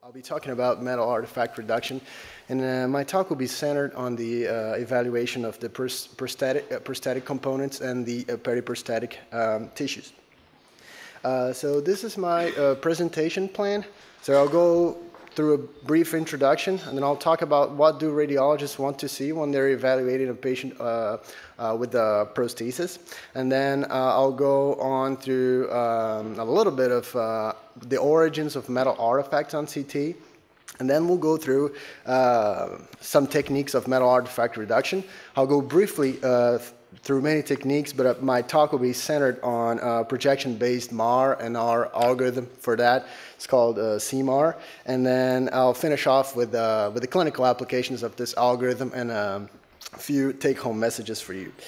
I'll be talking about metal artifact reduction, and my talk will be centered on the evaluation of the prosthetic components and the periprosthetic tissues. So this is my presentation plan. So I'll go through a brief introduction, and then I'll talk about what do radiologists want to see when they're evaluating a patient with a prosthesis. And then I'll go on through a little bit of the origins of metal artifacts on CT. And then we'll go through some techniques of metal artifact reduction. I'll go briefly through many techniques, but my talk will be centered on projection-based MAR and our algorithm for that. It's called CMAR. And then I'll finish off with the clinical applications of this algorithm and a few take-home messages for you.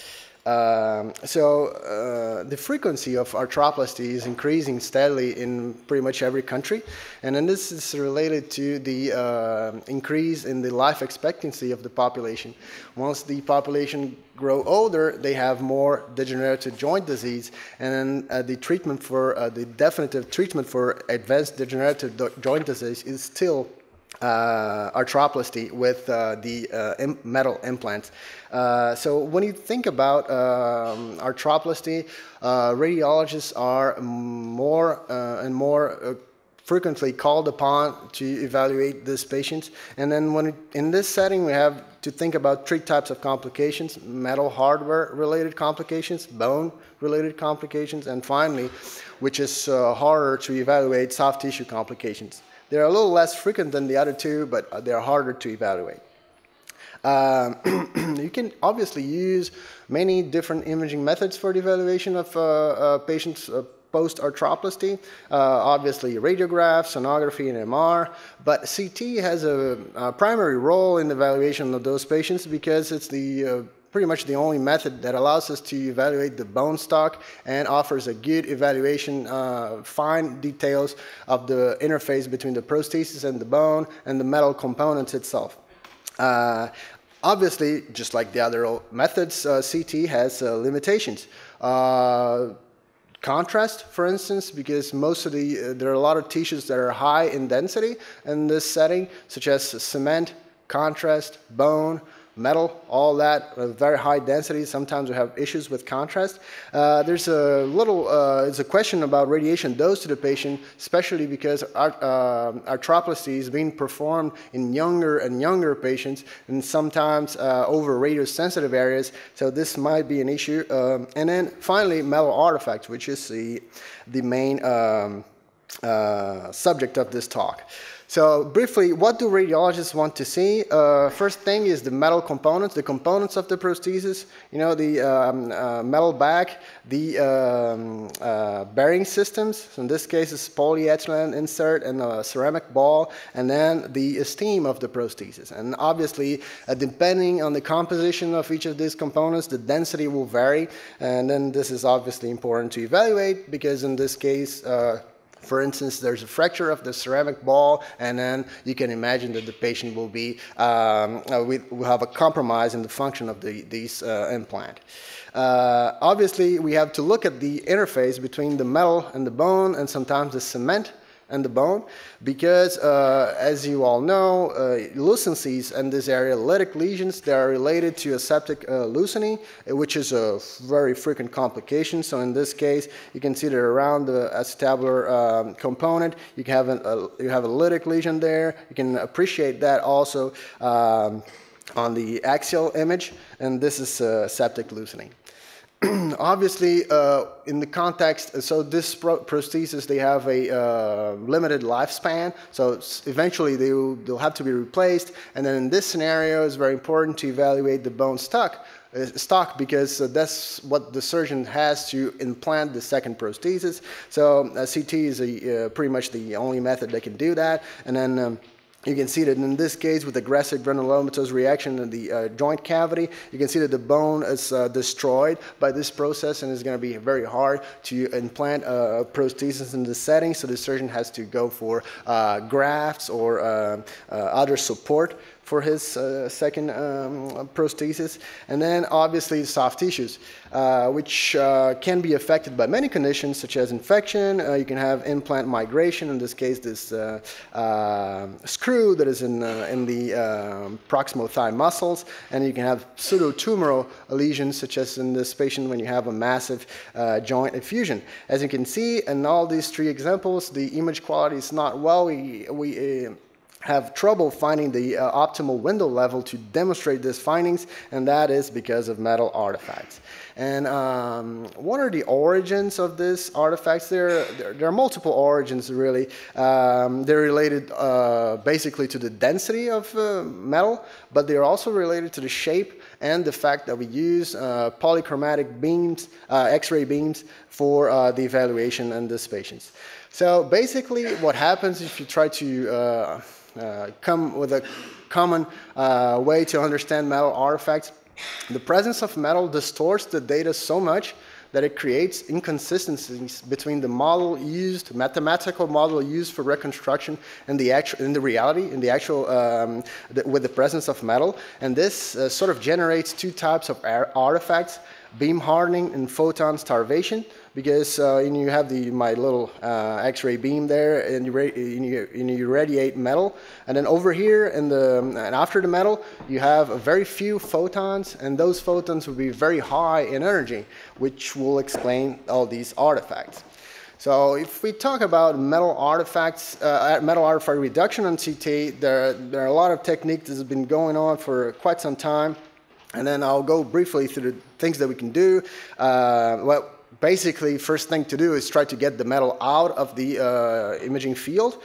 The frequency of arthroplasty is increasing steadily in pretty much every country, and then this is related to the increase in the life expectancy of the population. Once the population grow older, they have more degenerative joint disease, and then the treatment for the definitive treatment for advanced degenerative joint disease is still arthroplasty with the metal implants. So when you think about arthroplasty, radiologists are more and more frequently called upon to evaluate these patients. And then in this setting, we have to think about three types of complications: metal hardware related complications, bone related complications, and finally, which is harder to evaluate, soft tissue complications. They're a little less frequent than the other two, but they're harder to evaluate. You can obviously use many different imaging methods for the evaluation of patients post-arthroplasty. Obviously radiograph, sonography, and MR, but CT has a primary role in the evaluation of those patients because it's the pretty much the only method that allows us to evaluate the bone stock and offers a good evaluation, fine details of the interface between the prosthesis and the bone and the metal components itself. Obviously, just like the other methods, CT has limitations. Contrast, for instance, because most of there are a lot of tissues that are high in density in this setting, such as cement, contrast, bone, metal, all that, very high density. Sometimes we have issues with contrast. There's it's a question about radiation dose to the patient, especially because arthroplasty is being performed in younger and younger patients, and sometimes over radiosensitive areas. So this might be an issue. And then finally, metal artifacts, which is the main subject of this talk. So briefly, what do radiologists want to see? First thing is the metal components, the components of the prosthesis. You know, the metal back, the bearing systems. So in this case, it's polyethylene insert and a ceramic ball, and then the esteem of the prosthesis. And obviously, depending on the composition of each of these components, the density will vary. And then this is obviously important to evaluate because in this case, for instance, there's a fracture of the ceramic ball, and then you can imagine that the patient will be will have a compromise in the function of these implant. Obviously, we have to look at the interface between the metal and the bone, and sometimes the cement and the bone, because as you all know, lucencies in this area, lytic lesions, they are related to aseptic loosening, which is a very frequent complication. So in this case, you can see that around the acetabular component, you have a lytic lesion there. You can appreciate that also on the axial image, and this is septic loosening. Obviously, in the context, so this prosthesis, they have a limited lifespan, so eventually they'll have to be replaced. And then in this scenario, it's very important to evaluate the bone stock because that's what the surgeon has to implant the second prosthesis. So CT is pretty much the only method that can do that. And then you can see that in this case, with aggressive granulomatous reaction in the joint cavity, you can see that the bone is destroyed by this process, and it's going to be very hard to implant a prosthesis in this setting. So the surgeon has to go for grafts or other support for his second prosthesis. And then obviously soft tissues, which can be affected by many conditions such as infection. You can have implant migration, in this case this screw that is in the proximal thigh muscles, and you can have pseudotumoral lesions such as in this patient when you have a massive joint effusion. As you can see in all these three examples, the image quality is not well. We have trouble finding the optimal window level to demonstrate these findings, and that is because of metal artifacts. And what are the origins of these artifacts? There are multiple origins, really. They're related basically to the density of metal, but they're also related to the shape and the fact that we use polychromatic beams, X-ray beams, for the evaluation in these patients. So basically what happens if you try to come with a common way to understand metal artifacts, the presence of metal distorts the data so much that it creates inconsistencies between the model used, mathematical model used for reconstruction, and the actual, in the reality, in the actual, with the presence of metal. And this sort of generates two types of artifacts: beam hardening and photon starvation. Because you have my little X-ray beam there, and you radiate metal, and then over here and after the metal, you have very few photons, and those photons will be very high in energy, which will explain all these artifacts. So if we talk about metal artifacts, metal artifact reduction on CT, there are a lot of techniques that have been going on for quite some time, and then I'll go briefly through the things that we can do. Well, basically, first thing to do is try to get the metal out of the imaging field.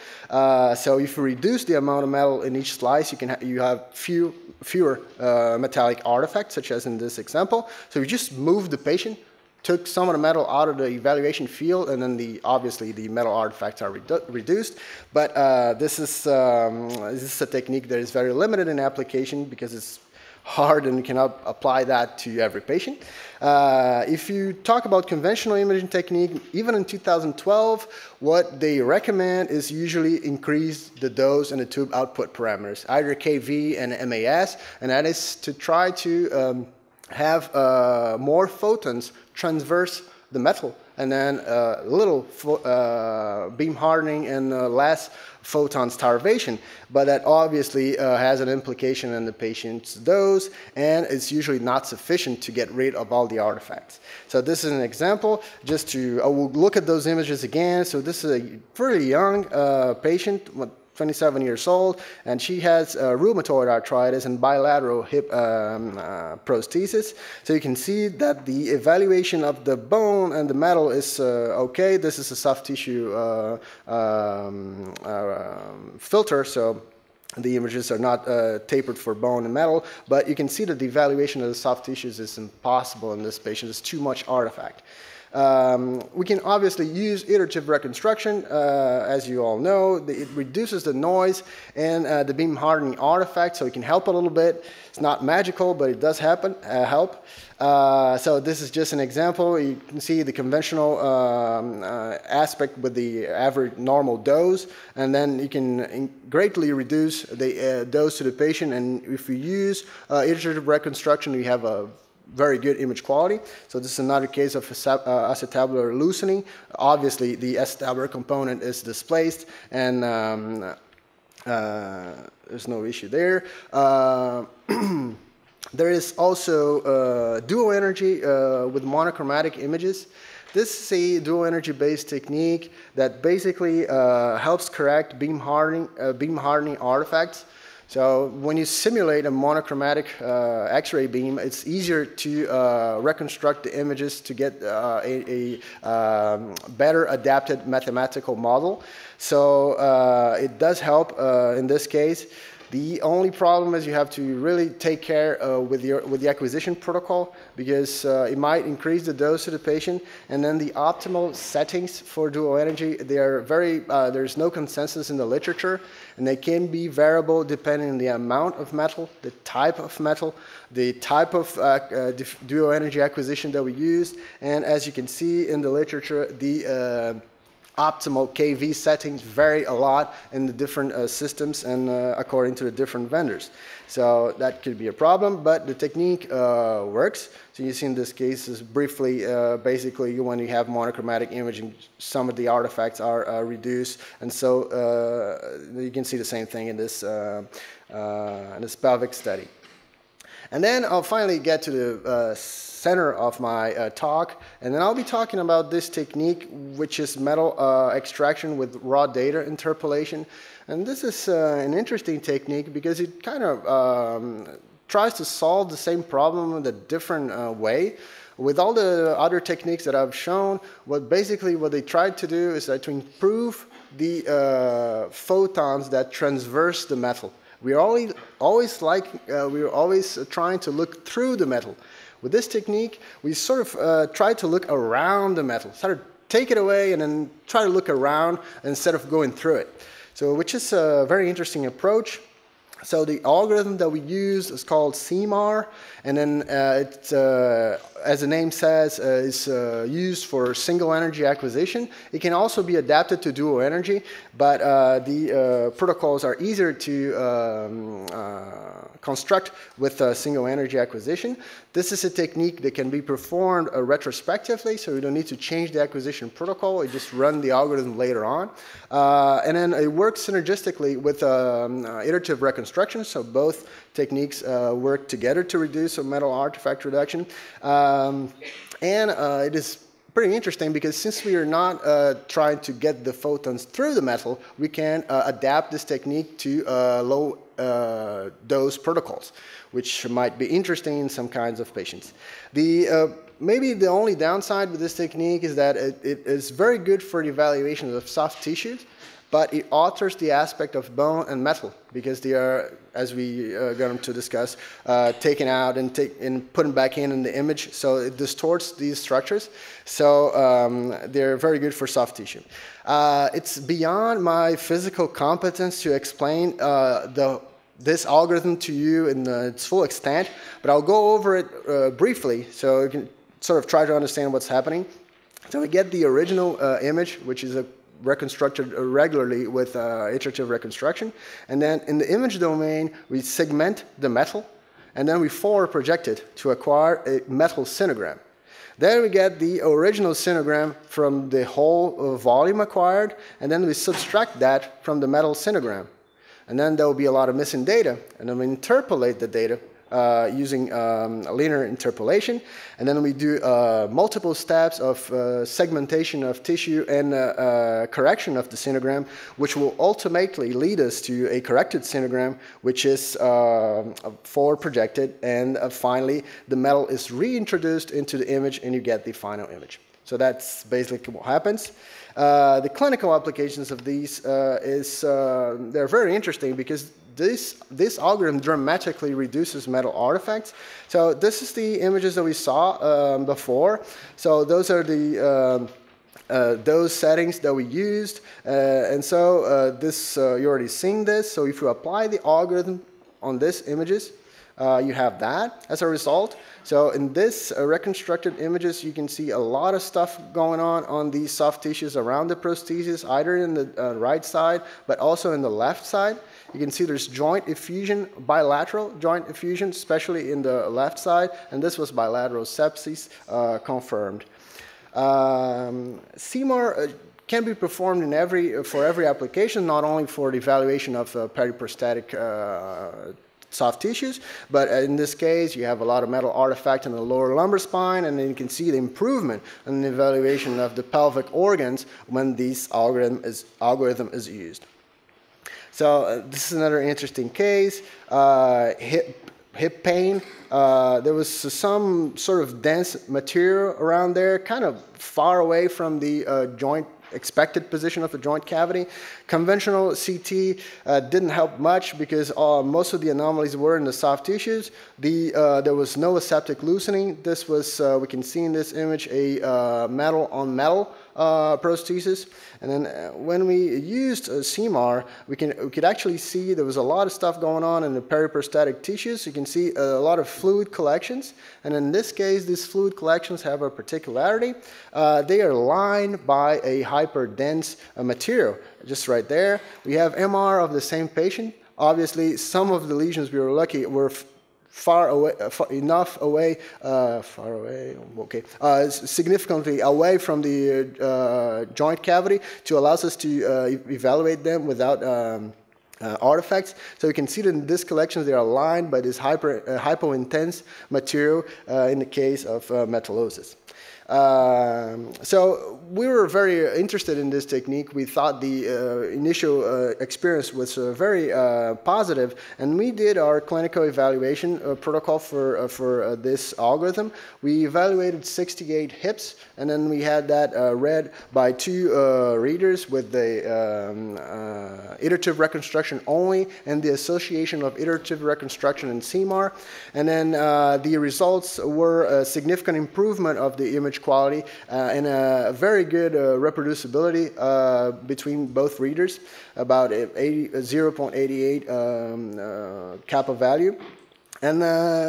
So if you reduce the amount of metal in each slice, you have fewer metallic artifacts, such as in this example. So you just move the patient, took some of the metal out of the evaluation field, and then obviously the metal artifacts are reduced. But this is a technique that is very limited in application because it's hard and you cannot apply that to every patient. If you talk about conventional imaging technique, even in 2012, what they recommend is usually increase the dose and the tube output parameters, either KV and MAS, and that is to try to have more photons transverse the metal, and then little beam hardening and less photon starvation. But that obviously has an implication in the patient's dose, and it's usually not sufficient to get rid of all the artifacts. So this is an example. I will look at those images again. So this is a pretty young patient, 27 years old, and she has rheumatoid arthritis and bilateral hip prosthesis. So you can see that the evaluation of the bone and the metal is okay. This is a soft tissue filter, so the images are not tapered for bone and metal, but you can see that the evaluation of the soft tissues is impossible in this patient. It's too much artifact. We can obviously use iterative reconstruction. As you all know, it reduces the noise and the beam hardening artifact, so it can help a little bit. It's not magical, but it does help. So this is just an example. You can see the conventional aspect with the average normal dose, and then you can greatly reduce the dose to the patient. And if you use iterative reconstruction, you have a very good image quality. So this is another case of acetabular loosening. Obviously, the acetabular component is displaced, and there's no issue there. There is also dual energy with monochromatic images. This is a dual energy based technique that basically helps correct beam hardening artifacts. So when you simulate a monochromatic X-ray beam, it's easier to reconstruct the images to get a better adapted mathematical model. So it does help in this case. The only problem is you have to really take care with the acquisition protocol, because it might increase the dose to the patient, and then the optimal settings for dual energy, they are there's no consensus in the literature, and they can be variable depending on the amount of metal, the type of metal, the type of dual energy acquisition that we use, and as you can see in the literature, the optimal KV settings vary a lot in the different systems and according to the different vendors. So that could be a problem, but the technique works. So you see in this case is briefly, basically when you have monochromatic imaging, some of the artifacts are reduced, and so you can see the same thing in this pelvic study. And then I'll finally get to the center of my talk, and then I'll be talking about this technique, which is metal extraction with raw data interpolation. And this is an interesting technique because it kind of tries to solve the same problem in a different way. With all the other techniques that I've shown, what they tried to do is to improve the photons that transverse the metal. We're always trying to look through the metal. With this technique, we sort of try to look around the metal, sort of take it away and then try to look around instead of going through it. So, which is a very interesting approach. So the algorithm that we use is called CMAR, and then as the name says, is used for single energy acquisition. It can also be adapted to dual energy, but the protocols are easier to construct with single energy acquisition. This is a technique that can be performed retrospectively, so you don't need to change the acquisition protocol. You just run the algorithm later on. And then it works synergistically with iterative reconstruction, so both techniques work together to reduce metal artifact reduction. It is pretty interesting because since we are not trying to get the photons through the metal, we can adapt this technique to low dose protocols, which might be interesting in some kinds of patients. Maybe the only downside with this technique is that it is very good for the evaluation of soft tissues, but it alters the aspect of bone and metal because they are, as we are going to discuss, taken out and put back in the image, so it distorts these structures. So they're very good for soft tissue. It's beyond my physical competence to explain this algorithm to you in its full extent, but I'll go over it briefly so you can sort of try to understand what's happening. So we get the original image, which is reconstructed regularly with iterative reconstruction, and then in the image domain we segment the metal, and then we forward project it to acquire a metal sinogram. Then we get the original sinogram from the whole volume acquired, and then we subtract that from the metal sinogram. And then there will be a lot of missing data, and then we interpolate the data using linear interpolation, and then we do multiple steps of segmentation of tissue and correction of the sinogram, which will ultimately lead us to a corrected sinogram, which is forward projected, and finally the metal is reintroduced into the image and you get the final image. So that's basically what happens. The clinical applications of these they're very interesting because this algorithm dramatically reduces metal artifacts. So this is the images that we saw before. So those are the those settings that we used, and so you're already seeing this. So if you apply the algorithm on these images, you have that as a result. So in this reconstructed images, you can see a lot of stuff going on these soft tissues around the prosthesis, either in the right side, but also in the left side. You can see there's joint effusion, bilateral joint effusion, especially in the left side, and this was bilateral sepsis confirmed. CMAR can be performed for every application, not only for the evaluation of periprosthetic soft tissues, but in this case you have a lot of metal artifact in the lower lumbar spine, and then you can see the improvement in the evaluation of the pelvic organs when this algorithm is used. So this is another interesting case, hip pain. There was some sort of dense material around there, kind of far away from the expected position of the joint cavity. Conventional CT didn't help much because most of the anomalies were in the soft tissues. There was no aseptic loosening. This was, we can see in this image, a metal on metal prosthesis. And then when we used CMAR, we could actually see there was a lot of stuff going on in the periprosthetic tissues. You can see a lot of fluid collections. And in this case, these fluid collections have a particularity. They are lined by a hyperdense material. Just right there. We have MR of the same patient. Obviously, some of the lesions we were lucky were far away, significantly away from the joint cavity to allow us to evaluate them without artifacts. So you can see that in these collections they are lined by this hypo-intense material in the case of metallosis. So we were very interested in this technique. We thought the initial experience was very positive, and we did our clinical evaluation protocol for this algorithm. We evaluated 68 hips, and then we had that read by 2 readers with the iterative reconstruction only and the association of iterative reconstruction and CMAR. And then the results were a significant improvement of the image quality and a very good reproducibility between both readers, about 0.88 kappa value. And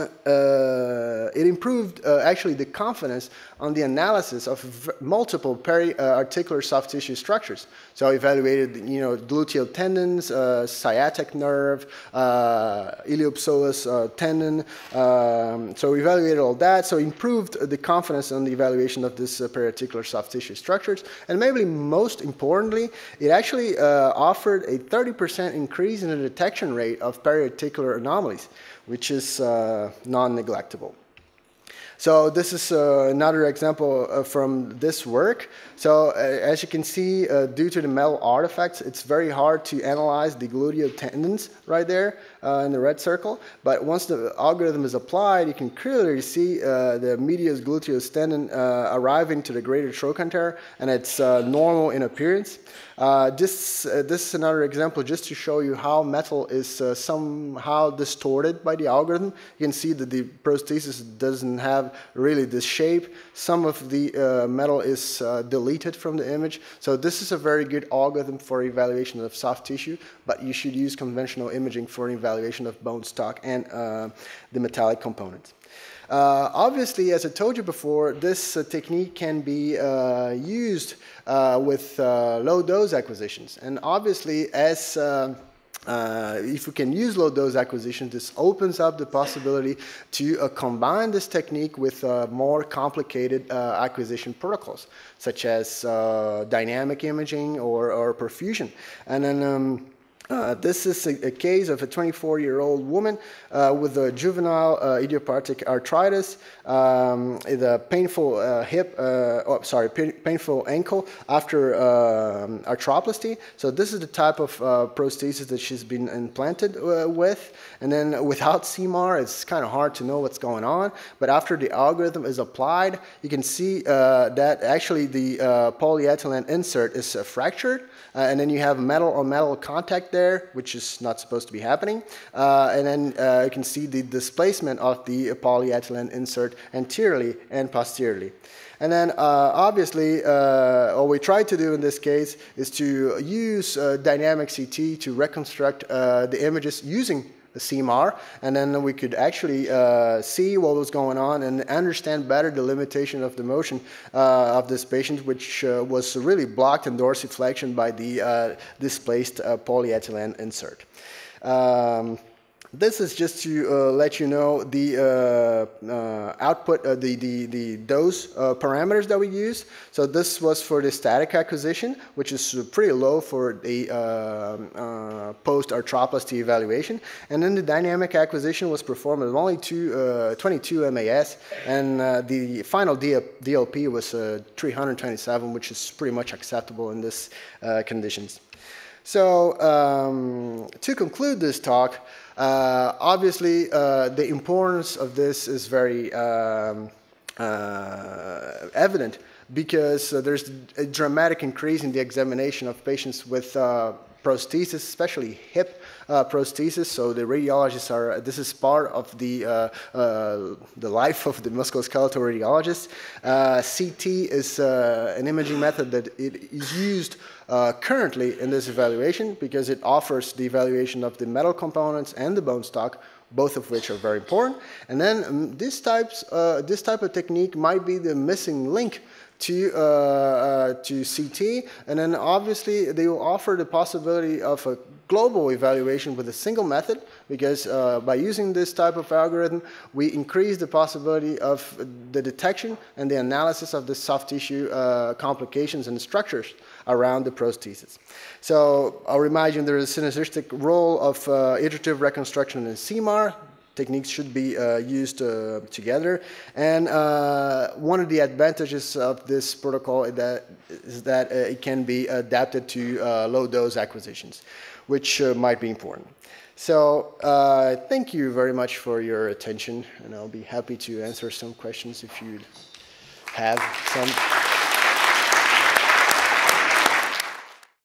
it improved actually the confidence on the analysis of multiple peri-articular soft tissue structures. So I evaluated, gluteal tendons, sciatic nerve, iliopsoas tendon. So we evaluated all that. So improved the confidence on the evaluation of this peri-articular soft tissue structures. And maybe most importantly, it actually offered a 30% increase in the detection rate of peri-articular anomalies, which is non-neglectable. So this is another example from this work. So as you can see, due to the metal artifacts, it's very hard to analyze the gluteal tendons right there in the red circle. But once the algorithm is applied, you can clearly see the medius gluteus tendon arriving to the greater trochanter, and it's normal in appearance. This is another example just to show you how metal is somehow distorted by the algorithm. You can see that the prosthesis doesn't have really this shape. Some of the metal is deleted from the image. So this is a very good algorithm for evaluation of soft tissue, but you should use conventional imaging for an evaluation of bone stock and the metallic components. Obviously, as I told you before, this technique can be used with low dose acquisitions. And obviously, as if we can use low dose acquisition, this opens up the possibility to combine this technique with more complicated acquisition protocols, such as dynamic imaging or perfusion. And then this is a case of a 24-year-old woman with a juvenile idiopathic arthritis, the painful painful ankle after arthroplasty. So this is the type of prosthesis that she's been implanted with. And then without CMAR, it's kind of hard to know what's going on. But after the algorithm is applied, you can see that actually the polyethylene insert is fractured. And then you have metal-on-metal contact there, which is not supposed to be happening. And then you can see the displacement of the polyethylene insert anteriorly and posteriorly. And then obviously, what we tried to do in this case is to use dynamic CT to reconstruct the images using the CMAR, and then we could actually see what was going on and understand better the limitation of the motion of this patient, which was really blocked in dorsiflexion by the displaced polyethylene insert. This is just to let you know the output, the dose parameters that we use. So this was for the static acquisition, which is pretty low for the post-arthroplasty evaluation. And then the dynamic acquisition was performed at only 22 MAS, and the final DLP was 327, which is pretty much acceptable in this conditions. So to conclude this talk, obviously, the importance of this is very evident because there's a dramatic increase in the examination of patients with prosthesis, especially hip prosthesis. So the radiologists are, this is part of the life of the musculoskeletal radiologist. CT is an imaging method that it is used currently in this evaluation because it offers the evaluation of the metal components and the bone stock, both of which are very important. And then this type of technique might be the missing link to CT, and then obviously they will offer the possibility of a global evaluation with a single method, because by using this type of algorithm, we increase the possibility of the detection and the analysis of the soft tissue complications and structures around the prosthesis. So I'll remind you there is a synergistic role of iterative reconstruction and CMAR. Techniques should be used together, and one of the advantages of this protocol is that it can be adapted to low dose acquisitions, which might be important. So thank you very much for your attention, and I'll be happy to answer some questions if you have some.